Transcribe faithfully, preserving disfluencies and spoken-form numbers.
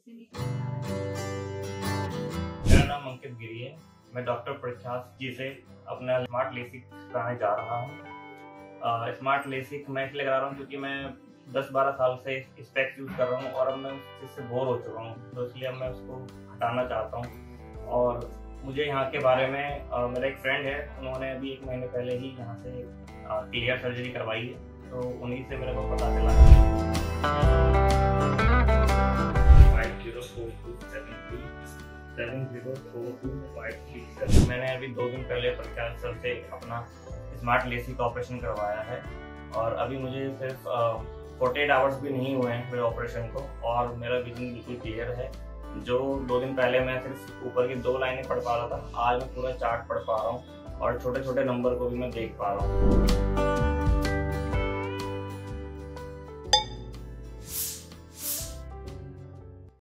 मेरा नाम अंकित गिरी है। मैं डॉक्टर प्रख्यात जी से अपना स्मार्ट लेसिक कराने जा रहा हूँ। स्मार्ट लेसिक मैं इसलिए करा रहा हूँ क्योंकि मैं दस बारह साल से स्पेक्स यूज कर रहा हूँ और अब मैं उस चीज़ से बोर हो चुका हूँ, तो इसलिए अब मैं उसको हटाना चाहता हूँ। और मुझे यहाँ के बारे में आ, मेरा एक फ्रेंड है, उन्होंने अभी एक महीने पहले ही यहाँ से क्लियर सर्जरी करवाई है, तो उन्हीं से मेरे को पता चला। Five zero four two seven three seven zero four two five three seven. मैंने अभी दो दिन पहले प्रख्यात सर से अपना स्मार्ट लेसिक ऑपरेशन करवाया है और अभी मुझे सिर्फ फोर्टी एट आवर्स भी नहीं हुए हैं मेरे ऑपरेशन को और मेरा विजन बिल्कुल क्लियर है। जो दो दिन पहले मैं सिर्फ ऊपर की दो लाइनें पढ़ पा रहा था, आज मैं पूरा चार्ट पढ़ पा रहा हूँ और छोटे छोटे नंबर को भी मैं देख पा रहा हूँ।